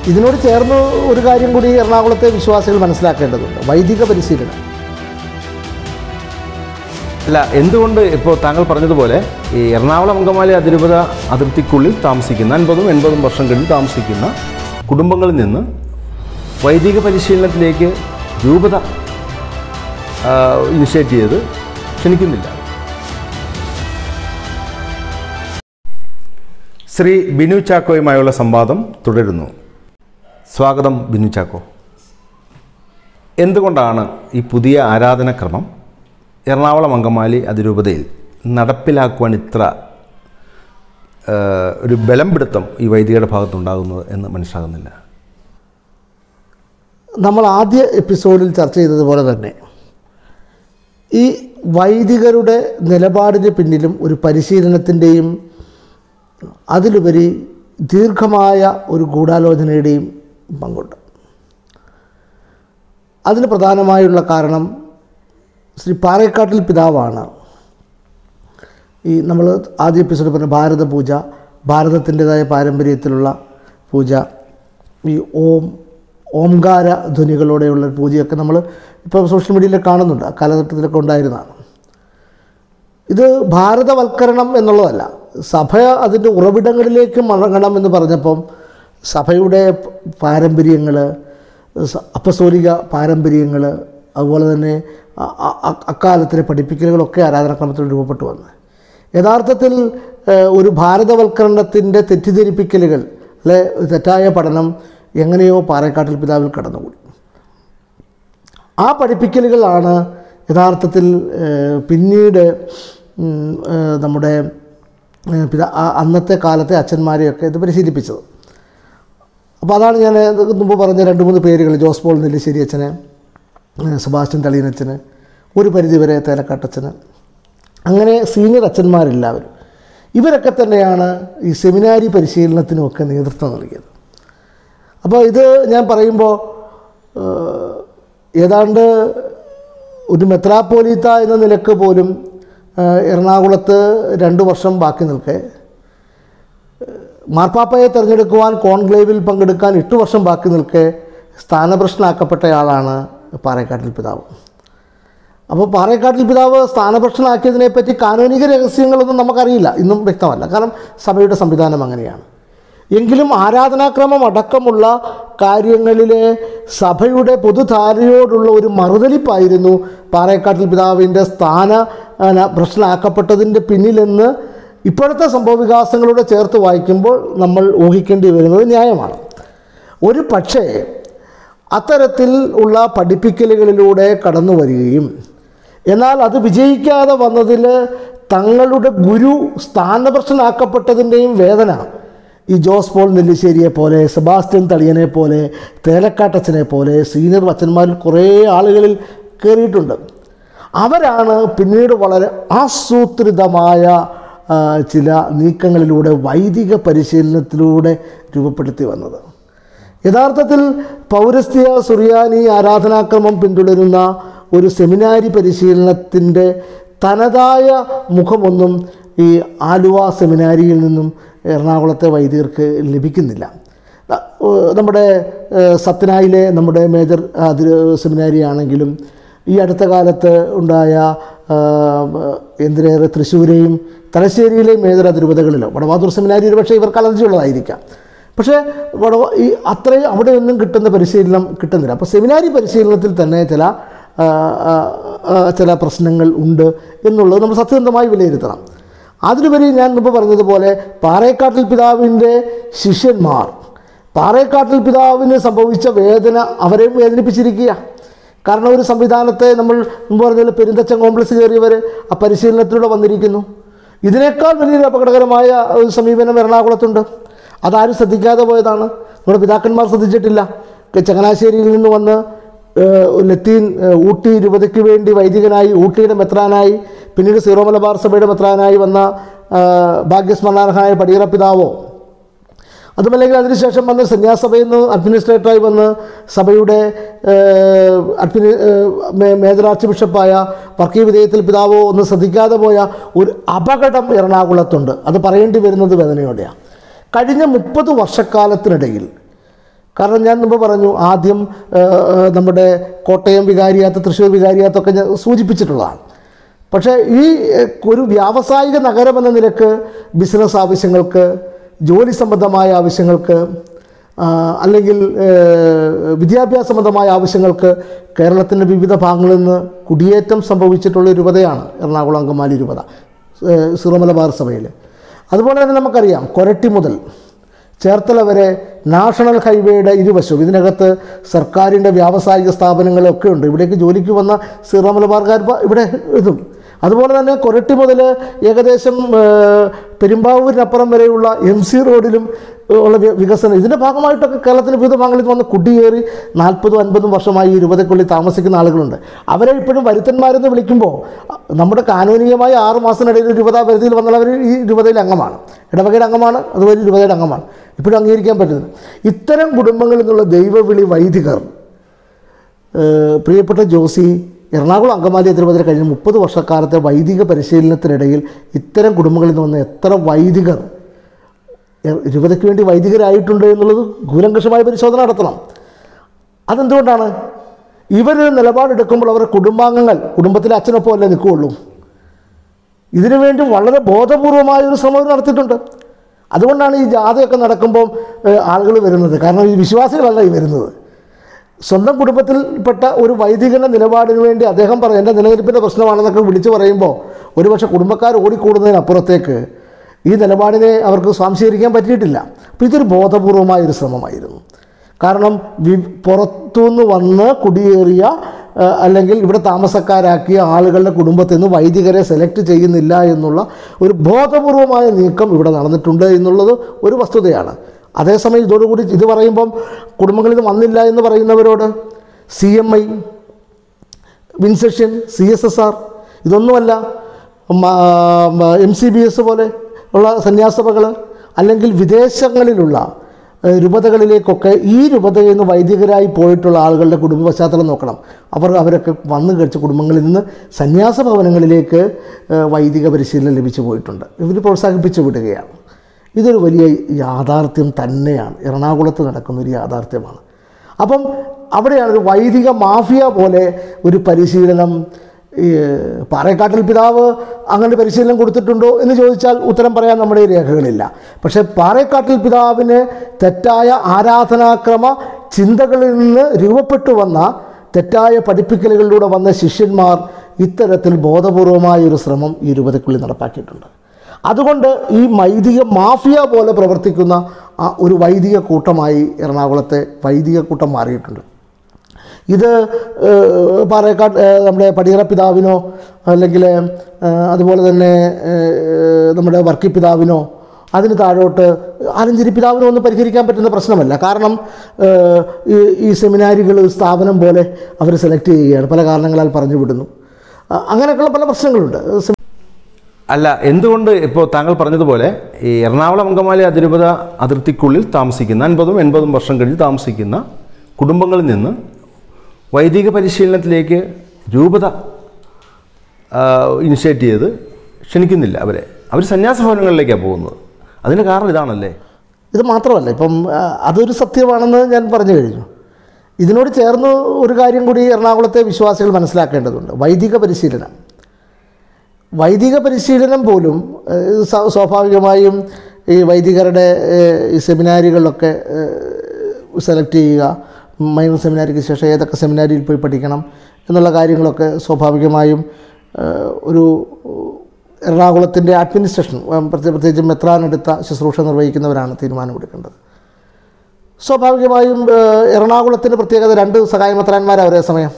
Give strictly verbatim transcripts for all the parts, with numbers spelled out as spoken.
ഇതിനോട് ചേർന്ന് ഒരു കാര്യം കൂടി എറണാകുളത്തെ വിശ്വാസികൾ മനസ്സിലാക്കേണ്ടതുണ്ട്, വൈദിക പരിശീലനം. അല്ല, എന്തുകൊണ്ട് ഇപ്പോൾ താങ്കൾ പറഞ്ഞതുപോലെ ഈ എറണാകുളം അങ്കമാലി അതിരൂപത അതിർത്തിക്കുള്ളിൽ താമസിക്കുന്ന അൻപതും എൺപതും വർഷങ്ങളിൽ താമസിക്കുന്ന കുടുംബങ്ങളിൽ നിന്ന് വൈദിക പരിശീലനത്തിലേക്ക് രൂപത ഇനിഷ്യേറ്റ് ചെയ്ത് ക്ഷണിക്കുന്നില്ല? ശ്രീ ബിനു ചാക്കോയുമായുള്ള സംവാദം തുടരുന്നു. സ്വാഗതം ബിനു ചാക്കോ. എന്തുകൊണ്ടാണ് ഈ പുതിയ ആരാധനാക്രമം എറണാകുളം അങ്കമാലി അതിരൂപതയിൽ നടപ്പിലാക്കുവാൻ ഇത്ര ഒരു ബലം പിടുത്തം ഈ വൈദികരുടെ ഭാഗത്തുണ്ടാകുന്നത് എന്ന് മനസ്സിലാകുന്നില്ല? നമ്മൾ ആദ്യ എപ്പിസോഡിൽ ചർച്ച ചെയ്തതുപോലെ തന്നെ ഈ വൈദികരുടെ നിലപാടിന് പിന്നിലും ഒരു പരിശീലനത്തിൻ്റെയും അതിലുപരി ദീർഘമായ ഒരു ഗൂഢാലോചനയുടെയും പങ്കുണ്ട്. അതിന് പ്രധാനമായുള്ള കാരണം ശ്രീ പാറേക്കാട്ടിൽ പിതാവാണ് ഈ നമ്മൾ ആദ്യ എപ്പിസോഡ് പറഞ്ഞ ഭാരത പൂജ, ഭാരതത്തിൻ്റെതായ പാരമ്പര്യത്തിലുള്ള പൂജ, ഈ ഓം ഓംകാര ധ്വനികളോടെയുള്ള പൂജയൊക്കെ നമ്മൾ ഇപ്പോൾ സോഷ്യൽ മീഡിയയിൽ കാണുന്നുണ്ട്, ആ കാലഘട്ടത്തിലൊക്കെ ഉണ്ടായിരുന്നതാണ്. ഇത് ഭാരതവൽക്കരണം എന്നുള്ളതല്ല, സഭ അതിൻ്റെ ഉറവിടങ്ങളിലേക്ക് മടങ്ങണം എന്ന് പറഞ്ഞപ്പം സഭയുടെ പാരമ്പര്യങ്ങൾ, അപ്പസ്തോലിക പാരമ്പര്യങ്ങൾ, അതുപോലെ തന്നെ അക്കാലത്തിലെ പഠിപ്പിക്കലുകളൊക്കെ ആരാധനാക്രമത്തിൽ രൂപപ്പെട്ടു വന്നത്. യഥാർത്ഥത്തിൽ ഒരു ഭാരതവൽക്കരണത്തിൻ്റെ തെറ്റിദ്ധരിപ്പിക്കലുകൾ അല്ലെ തെറ്റായ പഠനം എങ്ങനെയോ പാറേക്കാട്ടിൽ പിതാവിൽ കടന്നുകൂടി. ആ പഠിപ്പിക്കലുകളാണ് യഥാർത്ഥത്തിൽ പിന്നീട് നമ്മുടെ പിതാ അന്നത്തെ കാലത്തെ അച്ഛന്മാരെയൊക്കെ ഇത് പരിശീലിപ്പിച്ചത്. അപ്പോൾ അതാണ് ഞാൻ മുമ്പ് പറഞ്ഞ രണ്ട് മൂന്ന് പേരുകൾ, ജോസ് പോൾ നെല്ലിശ്ശേരി അച്ഛന്, സെബാസ്റ്റ്യൻ തളിയനച്ഛന്, ഒരു പരിധിവരെ തേലക്കാട്ടച്ഛന്, അങ്ങനെ സീനിയർ അച്ഛന്മാരെല്ലാവരും ഇവരൊക്കെ തന്നെയാണ് ഈ സെമിനാരി പരിശീലനത്തിനുമൊക്കെ നേതൃത്വം നൽകിയത്. അപ്പോൾ ഇത് ഞാൻ പറയുമ്പോൾ ഏതാണ്ട് ഒരു മെത്രാപ്പോലീത്ത എന്ന നിലക്ക് പോലും എറണാകുളത്ത് രണ്ട് വർഷം ബാക്കി നിൽക്കെ, മാർപ്പാപ്പയെ തിരഞ്ഞെടുക്കുവാൻ കോൺക്ലേവിൽ പങ്കെടുക്കാൻ എട്ട് വർഷം ബാക്കി നിൽക്കെ സ്ഥാനഭ്രഷ്ടനാക്കപ്പെട്ടയാളാണ് പാറേക്കാട്ടിൽ പിതാവ്. അപ്പോൾ പാറേക്കാട്ടിൽ പിതാവ് സ്ഥാനഭ്രഷ്ടനാക്കിയതിനെപ്പറ്റി കാനോനിക രഹസ്യങ്ങളൊന്നും നമുക്കറിയില്ല, ഇന്നും വ്യക്തമല്ല, കാരണം സഭയുടെ സംവിധാനം അങ്ങനെയാണ്. എങ്കിലും ആരാധനാക്രമം അടക്കമുള്ള കാര്യങ്ങളിലെ സഭയുടെ പൊതുധാരയോടുള്ള ഒരു മറുതലിപ്പായിരുന്നു പാറേക്കാട്ടിൽ പിതാവിൻ്റെ സ്ഥാന ഭ്രഷ്ടനാക്കപ്പെട്ടതിൻ്റെ പിന്നിലെന്ന് ഇപ്പോഴത്തെ സംഭവവികാസങ്ങളോട് ചേർത്ത് വായിക്കുമ്പോൾ നമ്മൾ ഊഹിക്കേണ്ടി വരുന്നത് ന്യായമാണ്. ഒരു പക്ഷേ അത്തരത്തിൽ ഉള്ള പഠിപ്പിക്കലുകളിലൂടെ കടന്നു വരികയും എന്നാൽ അത് വിജയിക്കാതെ വന്നതിൽ തങ്ങളുടെ ഗുരു സ്ഥാനഭ്രഷ്ടനാക്കപ്പെട്ടതിൻ്റെയും വേദന ഈ ജോസ് പോൾ നെല്ലിശ്ശേരിയെ പോലെ, സെബാസ്റ്റ്യൻ തളിയനെ പോലെ, തേലക്കാട്ടച്ചനെ പോലെ സീനിയർ അച്ഛന്മാരിൽ കുറേ ആളുകളിൽ കയറിയിട്ടുണ്ട്. അവരാണ് പിന്നീട് വളരെ ആസൂത്രിതമായ ചില നീക്കങ്ങളിലൂടെ വൈദിക പരിശീലനത്തിലൂടെ രൂപപ്പെടുത്തി വന്നത്. യഥാർത്ഥത്തിൽ പൗരസ്ത്യ സുറിയാനി ആരാധനാക്രമം പിന്തുടരുന്ന ഒരു സെമിനാരി പരിശീലനത്തിൻ്റെ തനതായ മുഖമൊന്നും ഈ ആലുവ സെമിനാരിയിൽ നിന്നും എറണാകുളത്തെ വൈദികർക്ക് ലഭിക്കുന്നില്ല. നമ്മുടെ സത്നായിലെ നമ്മുടെ മേജർ സെമിനാരി ആണെങ്കിലും ഈ അടുത്ത കാലത്ത് ഉണ്ടായ എന്തിനേറെ തൃശ്ശൂരെയും തലശ്ശേരിയിലെയും മേജർ അതിരൂപതകളിലോ വടവാതൂർ സെമിനാരി ഒരു പക്ഷേ ഇവർക്ക് അലർജിയുള്ളതായിരിക്കാം, പക്ഷേ വടവ ഈ അത്രയും അവിടെയൊന്നും കിട്ടുന്ന പരിശീലനം കിട്ടുന്നില്ല. അപ്പോൾ സെമിനാരി പരിശീലനത്തിൽ തന്നെ ചില ചില പ്രശ്നങ്ങൾ ഉണ്ട് എന്നുള്ളത് നമ്മൾ സത്യസന്ധമായി വിലയിരുത്തണം. അതിലുപരി ഞാൻ മുമ്പ് പറഞ്ഞതുപോലെ പാറേക്കാട്ടിൽ പിതാവിൻ്റെ ശിഷ്യന്മാർ പാറേക്കാട്ടിൽ പിതാവിന് സംഭവിച്ച വേദന അവരെയും വേദനിപ്പിച്ചിരിക്കുക. കാരണം ഒരു സംവിധാനത്തെ നമ്മൾ മുമ്പ് പറഞ്ഞ പെരുന്തച്ചൻ കോംപ്ലക്സ് കയറിയവർ ആ പരിശീലനത്തിലൂടെ വന്നിരിക്കുന്നു. ഇതിനേക്കാൾ വലിയൊരു അപകടകരമായ ഒരു സമീപനം എറണാകുളത്തുണ്ട്. അതാരും ശ്രദ്ധിക്കാതെ പോയതാണ്, നമ്മുടെ പിതാക്കന്മാർ ശ്രദ്ധിച്ചിട്ടില്ല. ചങ്ങനാശ്ശേരിയിൽ നിന്ന് വന്ന് ലത്തീൻ ഊട്ടി രൂപതയ്ക്ക് വേണ്ടി വൈദികനായി, ഊട്ടിയുടെ മെത്രാനായി, പിന്നീട് സീറോ മലബാർ സഭയുടെ മെത്രാനായി വന്ന ഭാഗ്യസ്മരണാർഹനായ പടിയറ പിതാവോ, അതുമല്ലെങ്കിൽ അതിനുശേഷം വന്ന് സന്യാസഭയിൽ നിന്ന് അഡ്മിനിസ്ട്രേറ്ററായി വന്ന് സഭയുടെ അഡ്മിനി മേജർ ആർച്ച് ബിഷപ്പായ വർക്കി വിധേയത്തിൽ പിതാവോ ഒന്ന് ശ്രദ്ധിക്കാതെ പോയ ഒരു അപകടം എറണാകുളത്തുണ്ട്. അത് പറയേണ്ടി വരുന്നത് വേദനയോടെയാണ്. കഴിഞ്ഞ മുപ്പത് വർഷക്കാലത്തിനിടയിൽ കാരണം ഞാൻ മുമ്പ് പറഞ്ഞു, ആദ്യം നമ്മുടെ കോട്ടയം വികാരിയാത്ത്, തൃശ്ശൂർ വികാരിയാത്തൊക്കെ ഞാൻ സൂചിപ്പിച്ചിട്ടുള്ളതാണ്. പക്ഷേ ഈ ഒരു വ്യാവസായിക നഗരം എന്ന നിലക്ക് ബിസിനസ് ആവശ്യങ്ങൾക്ക്, ജോലി സംബന്ധമായ ആവശ്യങ്ങൾക്ക്, അല്ലെങ്കിൽ വിദ്യാഭ്യാസ സംബന്ധമായ ആവശ്യങ്ങൾക്ക് കേരളത്തിൻ്റെ വിവിധ ഭാഗങ്ങളിൽ നിന്ന് കുടിയേറ്റം സംഭവിച്ചിട്ടുള്ള രൂപതയാണ് എറണാകുളം അങ്കമാലി രൂപത, സീറോ മലബാർ സഭയിൽ. അതുപോലെ തന്നെ നമുക്കറിയാം, കൊരട്ടി മുതൽ ചേർത്തല വരെ നാഷണൽ ഹൈവേയുടെ ഇരുവശവും ഇതിനകത്ത് സർക്കാരിൻ്റെ വ്യാവസായിക സ്ഥാപനങ്ങളൊക്കെ ഉണ്ട്. ഇവിടേക്ക് ജോലിക്ക് വന്ന സീറോ മലബാർക്കാർ ഇവിടെ ഇതും. അതുപോലെ തന്നെ കൊരട്ടി മുതൽ ഏകദേശം പെരുമ്പാവൂരിനപ്പുറം വരെയുള്ള എം സി റോഡിലും ഉള്ള വികസനം, ഇതിൻ്റെ ഭാഗമായിട്ടൊക്കെ കേരളത്തിൻ്റെ വിവിധ ഭാഗങ്ങളിൽ വന്ന് കുടിയേറി നാൽപ്പതും അൻപതും വർഷമായി ഈ രൂപതയ്ക്കുള്ളിൽ താമസിക്കുന്ന ആളുകളുണ്ട്. അവരെ ഇപ്പോഴും വരുത്തന്മാരെന്ന് വിളിക്കുമ്പോൾ നമ്മുടെ കാനൂനികമായ ആറ് മാസത്തിനിടയിൽ രൂപതാ പരിധിയിൽ വന്നവർ ഈ രൂപതയിൽ അംഗമാണ്, ഇടവകയുടെ അംഗമാണ്, അതുപോലെ രൂപതയുടെ അംഗമാണ്, ഇപ്പോഴും അംഗീകരിക്കാൻ പറ്റുന്നത്. ഇത്തരം കുടുംബങ്ങളിൽ നിന്നുള്ള ദൈവവിളി വൈദികർ, പ്രിയപ്പെട്ട ജോസി, എറണാകുളം അങ്കമാലി അതിരൂപതയിൽ കഴിഞ്ഞ മുപ്പത് വർഷക്കാലത്തെ വൈദിക പരിശീലനത്തിനിടയിൽ ഇത്തരം കുടുംബങ്ങളിൽ നിന്ന് വന്ന എത്ര വൈദികർ രൂപതയ്ക്ക് വേണ്ടി വൈദികരായിട്ടുണ്ട് എന്നുള്ളത് കൂലങ്കഷമായ പരിശോധന നടത്തണം. അതെന്തുകൊണ്ടാണ്? ഇവർ നിലപാടെടുക്കുമ്പോൾ അവരുടെ കുടുംബാംഗങ്ങൾ കുടുംബത്തിലെ അച്ഛനൊപ്പം അല്ലേ നിൽക്കുകയുള്ളൂ. ഇതിനുവേണ്ടി വളരെ ബോധപൂർവമായൊരു ശ്രമം നടത്തിയിട്ടുണ്ട്. അതുകൊണ്ടാണ് ഈ ജാഥയൊക്കെ നടക്കുമ്പോൾ ആളുകൾ വരുന്നത്. കാരണം ഈ വിശ്വാസികളല്ല ഈ വരുന്നത്. സ്വന്തം കുടുംബത്തിൽപ്പെട്ട ഒരു വൈദികൻ്റെ നിലപാടിന് വേണ്ടി അദ്ദേഹം പറയും എൻ്റെ നിലനിൽപ്പിൻ്റെ പ്രശ്നമാണെന്നൊക്കെ വിളിച്ചു പറയുമ്പോൾ ഒരുപക്ഷെ കുടുംബക്കാർ ഓടിക്കൂടുന്നതിനപ്പുറത്തേക്ക് ഈ നിലപാടിനെ അവർക്ക് സ്വാംശീകരിക്കാൻ പറ്റിയിട്ടില്ല. അപ്പോൾ ഇതൊരു ബോധപൂർവമായൊരു ശ്രമമായിരുന്നു. കാരണം വി പുറത്തുനിന്ന് വന്ന് കുടിയേറിയ അല്ലെങ്കിൽ ഇവിടെ താമസക്കാരാക്കിയ ആളുകളുടെ കുടുംബത്തിൽ നിന്ന് വൈദികരെ സെലക്ട് ചെയ്യുന്നില്ല എന്നുള്ള ഒരു ബോധപൂർവമായ നീക്കം ഇവിടെ നടന്നിട്ടുണ്ട് എന്നുള്ളത് ഒരു വസ്തുതയാണ്. അതേസമയം ഇതോടുകൂടി ഇത് പറയുമ്പം കുടുംബങ്ങളിൽ നിന്ന് വന്നില്ല എന്ന് പറയുന്നവരോട് സി എം ഐ, വിൻസെഷൻ, സി എസ് എസ് ആർ ഇതൊന്നുമല്ല, എം സി ബി എസ് പോലെ ഉള്ള സന്യാസഭകൾ അല്ലെങ്കിൽ വിദേശങ്ങളിലുള്ള രൂപതകളിലേക്കൊക്കെ ഈ രൂപതയിൽ നിന്ന് വൈദികരായി പോയിട്ടുള്ള ആളുകളുടെ കുടുംബ പശ്ചാത്തലം നോക്കണം. അവർ അവരൊക്കെ വന്നു കഴിച്ച കുടുംബങ്ങളിൽ നിന്ന് സന്യാസ ഭവനങ്ങളിലേക്ക് വൈദിക പരിശീലനം ലഭിച്ചു പോയിട്ടുണ്ട്. ഇവർ പ്രോത്സാഹിപ്പിച്ചു വിടുകയാണ്. ഇതൊരു വലിയ യാഥാർത്ഥ്യം തന്നെയാണ്, എറണാകുളത്ത് നടക്കുന്നൊരു യാഥാർത്ഥ്യമാണ്. അപ്പം അവിടെയാണ് ഒരു വൈദിക മാഫിയ പോലെ ഒരു പരിശീലനം. പാറേക്കാട്ടിൽ പിതാവ് അങ്ങനെ പരിശീലനം കൊടുത്തിട്ടുണ്ടോ എന്ന് ചോദിച്ചാൽ ഉത്തരം പറയാൻ നമ്മുടെ രേഖകളില്ല. പക്ഷേ പാറേക്കാട്ടിൽ പിതാവിന് തെറ്റായ ആരാധനാക്രമ ചിന്തകളിൽ നിന്ന് രൂപപ്പെട്ടു വന്ന തെറ്റായ പഠിപ്പിക്കലുകളിലൂടെ വന്ന ശിഷ്യന്മാർ ഇത്തരത്തിൽ ബോധപൂർവമായൊരു ശ്രമം ഈ രൂപതയ്ക്കുള്ളിൽ നടപ്പാക്കിയിട്ടുണ്ട്. അതുകൊണ്ട് ഈ വൈദിക മാഫിയ പോലെ പ്രവർത്തിക്കുന്ന ഒരു വൈദിക കൂട്ടമായി എറണാകുളത്തെ വൈദിക കൂട്ടം മാറിയിട്ടുണ്ട്. ഇത് പാറേക്കാട് നമ്മുടെ പടിയറ പിതാവിനോ അല്ലെങ്കിൽ അതുപോലെ തന്നെ നമ്മുടെ വർക്കി പിതാവിനോ അതിന് താഴോട്ട് ആലഞ്ചേരി പിതാവിനോ ഒന്നും പരിഹരിക്കാൻ പറ്റുന്ന പ്രശ്നമല്ല. കാരണം ഈ സെമിനാരികൾ സ്ഥാപനം പോലെ അവർ സെലക്ട് ചെയ്യുകയാണ്, പല കാരണങ്ങളാൽ പറഞ്ഞു വിടുന്നു, അങ്ങനെയൊക്കെയുള്ള പല പ്രശ്നങ്ങളുണ്ട്. അല്ല, എന്തുകൊണ്ട് ഇപ്പോൾ താങ്കൾ പറഞ്ഞതുപോലെ ഈ എറണാകുളം അങ്കമാലി അതിരൂപത അതിർത്തിക്കുള്ളിൽ താമസിക്കുന്ന അൻപതും എൺപതും വർഷം കഴിഞ്ഞ് താമസിക്കുന്ന കുടുംബങ്ങളിൽ നിന്ന് വൈദിക പരിശീലനത്തിലേക്ക് രൂപത ഇനിഷ്യേറ്റ് ചെയ്ത് ക്ഷണിക്കുന്നില്ല അവരെ? അവർ സന്യാസ ഭവനങ്ങളിലേക്കാണ് പോകുന്നത്. അതിന് കാരണം ഇതാണല്ലേ? ഇത് മാത്രമല്ല, ഇപ്പം അതൊരു സത്യമാണെന്ന് ഞാൻ പറഞ്ഞു കഴിഞ്ഞു. ഇതിനോട് ചേർന്ന് ഒരു കാര്യം കൂടി എറണാകുളത്തെ വിശ്വാസികൾ മനസ്സിലാക്കേണ്ടതുണ്ട്. വൈദിക പരിശീലനം വൈദിക പരിശീലനം പോലും സ്വാഭാവികമായും ഈ വൈദികരുടെ ഈ സെമിനാരികളിലൊക്കെ സെലക്ട് ചെയ്യുക, മൈനർ സെമിനാരിക്ക് ശേഷം ഏതൊക്കെ സെമിനാരിയിൽ പോയി പഠിക്കണം എന്നുള്ള കാര്യങ്ങളൊക്കെ സ്വാഭാവികമായും ഒരു എറണാകുളത്തിൻ്റെ അഡ്മിനിസ്ട്രേഷൻ, പ്രത്യേകിച്ചും മെത്രാനെടുത്ത ശുശ്രൂഷ നിർവഹിക്കുന്നവരാണ് തീരുമാനമെടുക്കേണ്ടത്. സ്വാഭാവികമായും എറണാകുളത്തിൻ്റെ പ്രത്യേകത രണ്ട് സഹായ മെത്രാന്മാരാണ് ഒരേ സമയം.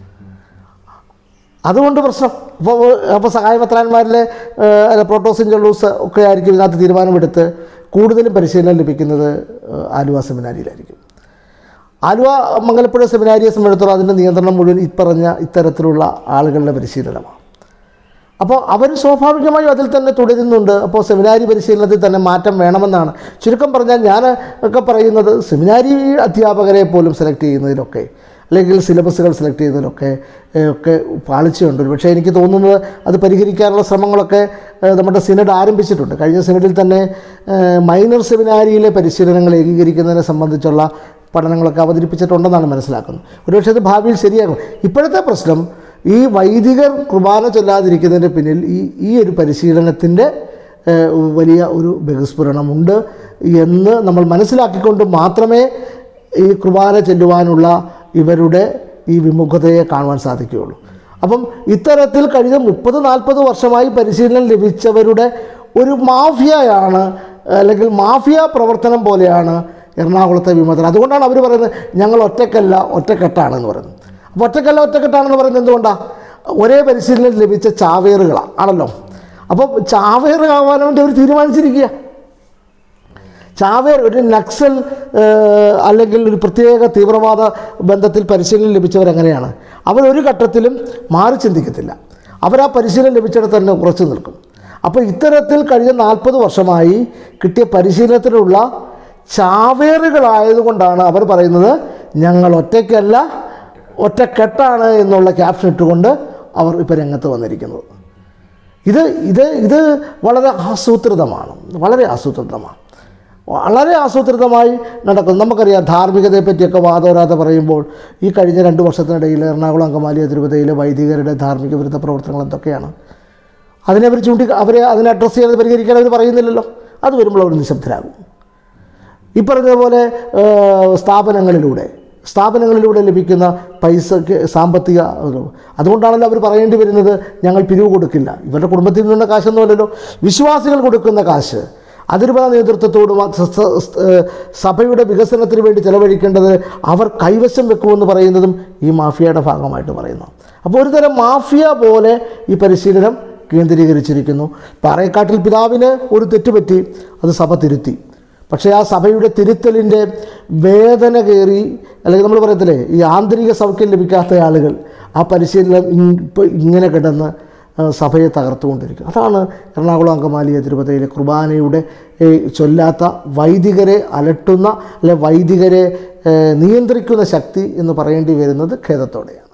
അതുകൊണ്ട് പ്രശ്നം ഇപ്പോൾ അപ്പോൾ സഹായ മെത്രാന്മാരിലെ പ്രോട്ടോസിൻ ജലൂസ് ഒക്കെ ആയിരിക്കും ഇതിനകത്ത് തീരുമാനമെടുത്ത് കൂടുതലും പരിശീലനം ലഭിക്കുന്നത് ആലുവ സെമിനാരിയിലായിരിക്കും. ആലുവ മംഗലപ്പുഴ സെമിനാരിയെ സംബന്ധിച്ചിടത്തോളം അതിൻ്റെ നിയന്ത്രണം മുഴുവൻ ഇപ്പറഞ്ഞ ഇത്തരത്തിലുള്ള ആളുകളുടെ പരിശീലനമാണ്. അപ്പോൾ അവർ സ്വാഭാവികമായും അതിൽ തന്നെ തുടരുന്നുണ്ട്. അപ്പോൾ സെമിനാരി പരിശീലനത്തിൽ തന്നെ മാറ്റം വേണമെന്നാണ്. ചുരുക്കം പറഞ്ഞാൽ ഞാൻ ഒക്കെ പറയുന്നത് സെമിനാരി അധ്യാപകരെ പോലും സെലക്ട് ചെയ്യുന്നതിലൊക്കെ അല്ലെങ്കിൽ സിലബസുകൾ സെലക്ട് ചെയ്യുന്നതിലൊക്കെ ഒക്കെ പാളിച്ചയുണ്ട്. പക്ഷേ എനിക്ക് തോന്നുന്നത് അത് പരിഹരിക്കാനുള്ള ശ്രമങ്ങളൊക്കെ നമ്മുടെ സിനഡ് ആരംഭിച്ചിട്ടുണ്ട്. കഴിഞ്ഞ സിനഡിൽ തന്നെ മൈനർ സെമിനാരിയിലെ പരിശീലനങ്ങൾ ഏകീകരിക്കുന്നതിനെ സംബന്ധിച്ചുള്ള പഠനങ്ങളൊക്കെ അവതരിപ്പിച്ചിട്ടുണ്ടെന്നാണ് മനസ്സിലാക്കുന്നത്. ഒരുപക്ഷെ അത് ഭാവിയിൽ ശരിയാകും. ഇപ്പോഴത്തെ പ്രശ്നം ഈ വൈദികർ കുർബാന ചൊല്ലാതിരിക്കുന്നതിൻ്റെ പിന്നിൽ ഈ ഈ ഒരു പരിശീലനത്തിൻ്റെ വലിയ ഒരു ബഹിസ്ഫുരണമുണ്ട് എന്ന് നമ്മൾ മനസ്സിലാക്കിക്കൊണ്ട് മാത്രമേ ഈ കുർബാന ചെല്ലുവാനുള്ള ഇവരുടെ ഈ വിമുഖതയെ കാണുവാൻ സാധിക്കുകയുള്ളൂ. അപ്പം ഇത്തരത്തിൽ കഴിഞ്ഞ മുപ്പത് നാൽപ്പത് വർഷമായി പരിശീലനം ലഭിച്ചവരുടെ ഒരു മാഫിയയാണ്, അല്ലെങ്കിൽ മാഫിയ പ്രവർത്തനം പോലെയാണ് എറണാകുളത്തെ വിമതർ. അതുകൊണ്ടാണ് അവർ പറയുന്നത് ഞങ്ങൾ ഒറ്റക്കല്ല ഒറ്റക്കെട്ടാണെന്ന് പറയുന്നത്. അപ്പോൾ ഒറ്റക്കല്ല ഒറ്റക്കെട്ടാണെന്ന് പറയുന്നത് എന്തുകൊണ്ടാണ്? ഒരേ പരിശീലനം ലഭിച്ച ചാവേറുകളാണ് ആണല്ലോ. അപ്പോൾ ചാവേറാവാൻ വേണ്ടി അവർ തീരുമാനിച്ചിരിക്കുക. ചാവേർ ഒരു നക്സൽ അല്ലെങ്കിൽ ഒരു പ്രത്യേക തീവ്രവാദ ബന്ധത്തിൽ പരിശീലനം ലഭിച്ചവരെങ്ങനെയാണ്? അവരൊരു ഘട്ടത്തിലും മാറി ചിന്തിക്കത്തില്ല. അവരാ പരിശീലനം ലഭിച്ചിടത്ത് തന്നെ ഉറച്ചു നിൽക്കും. അപ്പോൾ ഇത്തരത്തിൽ കഴിഞ്ഞ നാൽപ്പത് വർഷമായി കിട്ടിയ പരിശീലനത്തിലുള്ള ചാവേറുകളായതുകൊണ്ടാണ് അവർ പറയുന്നത് ഞങ്ങൾ ഒറ്റയ്ക്കല്ല ഒറ്റക്കെട്ടാണ് എന്നുള്ള ക്യാപ്ഷൻ ഇട്ടുകൊണ്ട് അവർ ഇപ്പോൾ രംഗത്ത് വന്നിരിക്കുന്നത്. ഇത് ഇത് ഇത് വളരെ ആസൂത്രിതമാണ്, വളരെ ആസൂത്രിതമാണ്, വളരെ ആസൂത്രിതമായി നടക്കുന്നു. നമുക്കറിയാം ധാർമ്മികതയെ പറ്റിയൊക്കെ വാദോരാതെ പറയുമ്പോൾ ഈ കഴിഞ്ഞ രണ്ട് വർഷത്തിനിടയിൽ എറണാകുളം അങ്കമാലി അതിരൂപതയിലെ വൈദികരുടെ ധാർമ്മിക വിരുദ്ധ പ്രവർത്തനങ്ങൾ എന്തൊക്കെയാണ്? അതിനെ അവർ ചൂണ്ടി അവരെ അതിനെ അഡ്രസ്സ് ചെയ്യാതെ പരിഹരിക്കാൻ അവർ പറയുന്നില്ലല്ലോ. അത് വരുമ്പോൾ അവർ നിശബ്ദരാകും. ഈ പറഞ്ഞതുപോലെ സ്ഥാപനങ്ങളിലൂടെ സ്ഥാപനങ്ങളിലൂടെ ലഭിക്കുന്ന പൈസയ്ക്ക് സാമ്പത്തിക, അതുകൊണ്ടാണല്ലോ അവർ പറയേണ്ടി വരുന്നത് ഞങ്ങൾ പിരിവ് കൊടുക്കില്ല. ഇവരുടെ കുടുംബത്തിൽ നിന്നുള്ള കാശൊന്നുമല്ലല്ലോ, വിശ്വാസികൾ കൊടുക്കുന്ന കാശ് അതിരൂപത നേതൃത്വത്തോടും സഭയുടെ വികസനത്തിന് വേണ്ടി ചെലവഴിക്കേണ്ടത് അവർ കൈവശം വെക്കുമെന്ന് പറയുന്നതും ഈ മാഫിയയുടെ ഭാഗമായിട്ട് പറയുന്നു. അപ്പോൾ ഒരു തരം മാഫിയ പോലെ ഈ പരിശീലനം കേന്ദ്രീകരിച്ചിരിക്കുന്നു. പാറേക്കാട്ടിൽ പിതാവിന് ഒരു തെറ്റുപറ്റി, അത് സഭ തിരുത്തി. പക്ഷേ ആ സഭയുടെ തിരുത്തലിൻ്റെ വേദന കയറി, അല്ലെങ്കിൽ നമ്മൾ പറയത്തില്ലേ ഈ ആന്തരിക സൗഖ്യം ലഭിക്കാത്ത ആളുകൾ ആ പരിശീലനം ഇപ്പോൾ ഇങ്ങനെ കിടന്ന് സഭയെ തകർത്തുകൊണ്ടിരിക്കും. അതാണ് എറണാകുളം അങ്കമാലി അതിരൂപതയിലെ കുർബാനയുടെ ചൊല്ലാത്ത വൈദികരെ അലട്ടുന്ന, അല്ലെ വൈദികരെ നിയന്ത്രിക്കുന്ന ശക്തി എന്ന് പറയേണ്ടി വരുന്നത് ഖേദത്തോടെയാണ്.